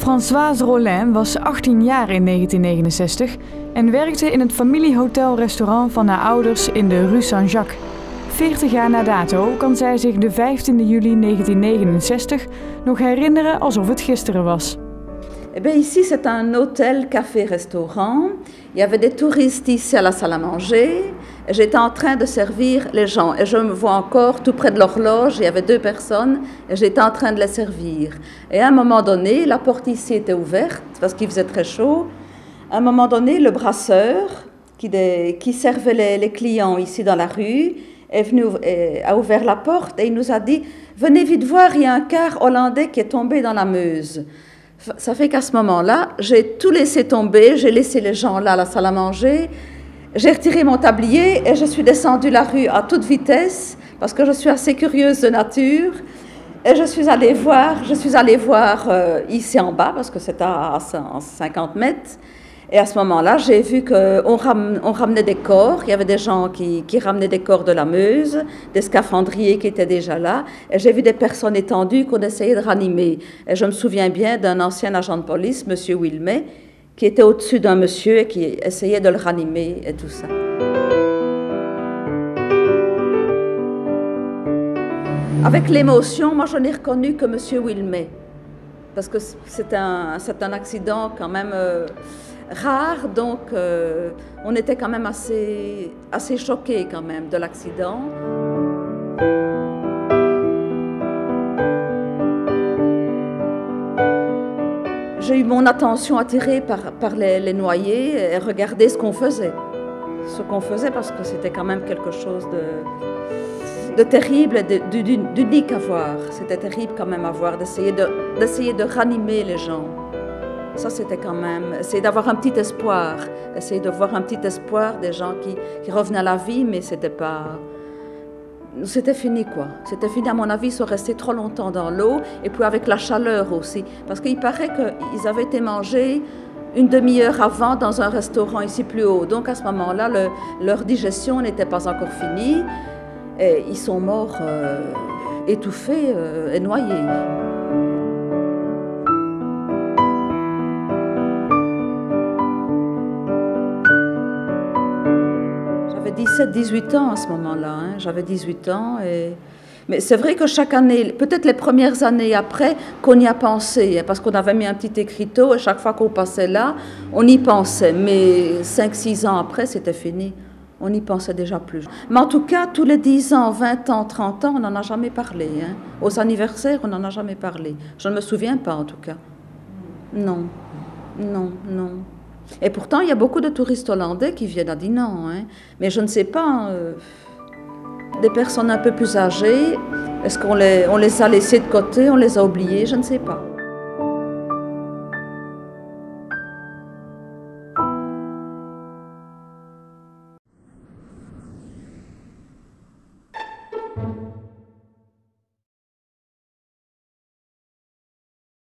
Françoise Rollin was 18 jaar in 1969 en werkte in het familiehotel-restaurant van haar ouders in de Rue Saint-Jacques. 40 jaar na dato kan zij zich de 15 juli 1969 nog herinneren alsof het gisteren was. Eh bien, ici, c'est un hôtel, café, restaurant. Il y avait des touristes ici à la salle à manger. J'étais en train de servir les gens. Et je me vois encore tout près de l'horloge. Il y avait 2 personnes et j'étais en train de les servir. Et à un moment donné, la porte ici était ouverte parce qu'il faisait très chaud. À un moment donné, le brasseur qui servait les clients ici dans la rue est venu, a ouvert la porte et il nous a dit « Venez vite voir, il y a un car hollandais qui est tombé dans la Meuse ». Ça fait qu'à ce moment-là, j'ai tout laissé tomber, j'ai laissé les gens là à la salle à manger, j'ai retiré mon tablier et je suis descendue la rue à toute vitesse parce que je suis assez curieuse de nature et je suis allée voir ici en bas parce que c'était à 50 mètres. Et à ce moment-là, j'ai vu qu'on ramenait des corps. Il y avait des gens qui ramenaient des corps de la Meuse, des scaphandriers qui étaient déjà là. Et j'ai vu des personnes étendues qu'on essayait de ranimer. Et je me souviens bien d'un ancien agent de police, M. Wilmet, qui était au-dessus d'un monsieur et qui essayait de le ranimer et tout ça. Avec l'émotion, moi je n'ai reconnu que M. Wilmet. Parce que c'est un accident quand même rare, donc on était quand même assez choqués quand même de l'accident. J'ai eu mon attention attirée par les noyés et regarder ce qu'on faisait. Parce que c'était quand même quelque chose de terrible, d'unique à voir. C'était terrible quand même à voir, d'essayer de ranimer les gens. Ça, c'était quand même, essayer d'avoir un petit espoir, essayer de voir un petit espoir des gens qui revenaient à la vie, mais c'était fini quoi. C'était fini, à mon avis, ils sont restés trop longtemps dans l'eau, et puis avec la chaleur aussi. Parce qu'il paraît qu'ils avaient été mangés une demi-heure avant dans un restaurant ici plus haut. Donc à ce moment-là, leur digestion n'était pas encore finie, et ils sont morts étouffés et noyés. J'avais 17-18 ans à ce moment-là, hein. J'avais 18 ans. Mais c'est vrai que chaque année, peut-être les premières années après, qu'on y a pensé, hein, parce qu'on avait mis un petit écriteau et chaque fois qu'on passait là, on y pensait. Mais 5-6 ans après, c'était fini. On n'y pensait déjà plus. Mais en tout cas, tous les 10 ans, 20 ans, 30 ans, on n'en a jamais parlé. Hein. Aux anniversaires, on n'en a jamais parlé. Je ne me souviens pas, en tout cas. Non, non, non. Et pourtant, il y a beaucoup de touristes hollandais qui viennent à Dinant. Hein. Mais je ne sais pas, des personnes un peu plus âgées, est-ce qu'on les a laissées de côté, on les a oubliées, je ne sais pas.